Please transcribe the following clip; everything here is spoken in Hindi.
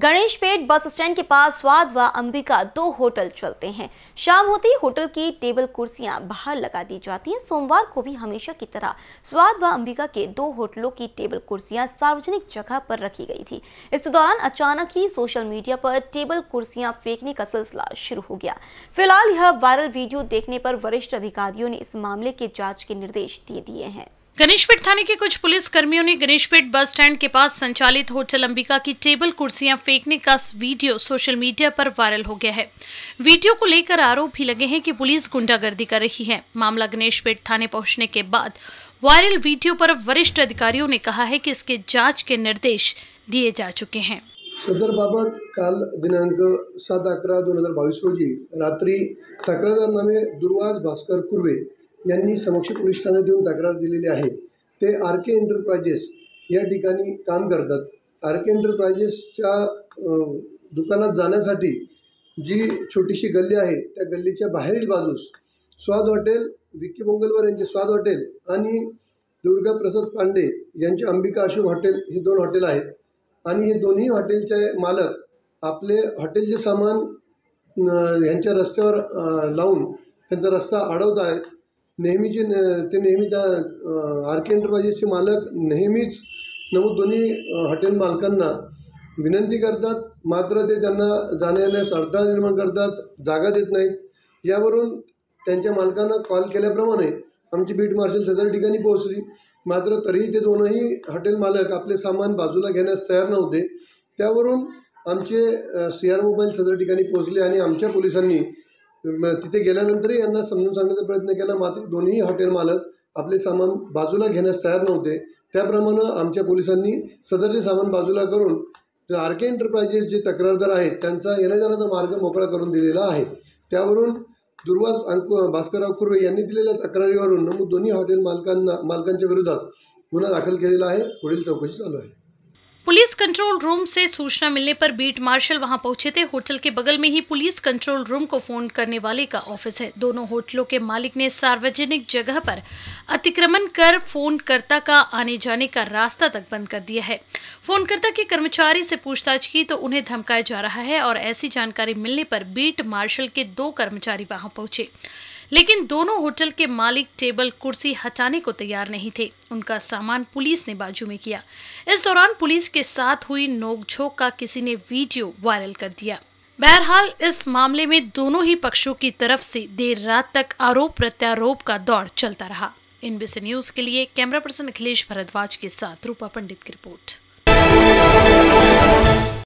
गणेशपेट बस स्टैंड के पास स्वाद व अंबिका दो होटल चलते हैं। शाम होते ही होटल की टेबल कुर्सियां बाहर लगा दी जाती हैं। सोमवार को भी हमेशा की तरह स्वाद व अंबिका के दो होटलों की टेबल कुर्सियां सार्वजनिक जगह पर रखी गई थी। इस दौरान अचानक ही सोशल मीडिया पर टेबल कुर्सियां फेंकने का सिलसिला शुरू हो गया। फिलहाल यह वायरल वीडियो देखने पर वरिष्ठ अधिकारियों ने इस मामले के जाँच के निर्देश दे दिए हैं। गणेशपेट थाने के कुछ पुलिस कर्मियों ने गणेशपेट बस स्टैंड के पास संचालित होटल अंबिका की टेबल कुर्सियां फेंकने का वीडियो सोशल मीडिया पर वायरल हो गया है। वीडियो को लेकर आरोप भी लगे हैं कि पुलिस गुंडागर्दी कर रही है। मामला गणेशपेट थाने पहुंचने के बाद वायरल वीडियो पर वरिष्ठ अधिकारियों ने कहा है कि इसके जांच के निर्देश दिए जा चुके हैं। सदर बाबत काल दिनांक 7/11/2022 रोजी रात्री तक्रारदार नामे दुर्वास भास्कर कुर्वे यांनी समक्ष पोलीस ठाण्यात येऊन तक्रार दिलेली आहे। ते आरके एंटरप्राइजेस या ठिकाणी काम करतात। आरके एंटरप्राइजेसच्या दुकानात जाण्यासाठी जी छोटीशी गल्ली आहे त्या गल्लीच्या बाहेरील बाजूस स्वाद हॉटेल, विक्की मंगलवार यांचे स्वाद हॉटेल आणि दुर्गा प्रसाद पांडे यांचे अंबिका अशोक हॉटेल हे दोन हॉटेल आहेत आणि हे दोन्ही हॉटेलचे मालक आपले हॉटेलचे सामान यांच्या रस्त्यावर लावून त्यांचा रस्ता अडवत आहेत। नेहमी त्या आरके एंटरप्राइजेसचे मालक नेहमीच दोन्ही हॉटेल मालकांना विनंती करतात, मात्र ते त्यांना जाण्या येण्यास अडथळा निर्माण करतात, जागा देत नाहीत। यावरून त्यांच्या मालकांना कॉल केल्याप्रमाणे आमची बीट मार्शल सदर ठिकाणी पोहोचली, मात्र तरीही ते दोनही हॉटेल मालक आपले सामान बाजूला घेण्यास तयार नव्हते। त्यावरून आमचे CR मोबाईल सदर ठिकाणी पोहोचले आणि आमच्या पोलिसांनी तिथे गेल्यानंतरही यांना समजून सांगण्याचा प्रयत्न केला, मात्र दोन्ही हॉटेल मालक आपले सामान बाजूला घेण्यास तयार नव्हते। त्याप्रमाणे आमच्या पोलिसांनी सदरचे सामान बाजूला करून आरके एंटरप्राइजेस जे तक्रारदार आहेत त्यांचा येण्याजाण्याचा मार्ग मोकळा करून दिलेला आहे। त्यावरून दुर्वास भास्करराव कुर्वे यांनी दिलेल्या तक्रारीवरून दोन्ही हॉटेल मालकांच्या विरोधात गुन्हा दाखल केलेला आहे। पुढील चौकशी चालू आहे। पुलिस कंट्रोल रूम से सूचना मिलने पर बीट मार्शल वहां पहुंचे थे। होटल के बगल में ही पुलिस कंट्रोल रूम को फोन करने वाले का ऑफिस है। दोनों होटलों के मालिक ने सार्वजनिक जगह पर अतिक्रमण कर फोनकर्ता का आने जाने का रास्ता तक बंद कर दिया है। फोनकर्ता के कर्मचारी से पूछताछ की तो उन्हें धमकाया जा रहा है और ऐसी जानकारी मिलने पर बीट मार्शल के 2 कर्मचारी वहां पहुंचे, लेकिन दोनों होटल के मालिक टेबल कुर्सी हटाने को तैयार नहीं थे। उनका सामान पुलिस ने बाजू में किया। इस दौरान पुलिस के साथ हुई नोकझोंक का किसी ने वीडियो वायरल कर दिया। बहरहाल इस मामले में दोनों ही पक्षों की तरफ से देर रात तक आरोप प्रत्यारोप का दौर चलता रहा। NBC न्यूज के लिए कैमरा पर्सन अखिलेश भारद्वाज के साथ रूपा पंडित की रिपोर्ट।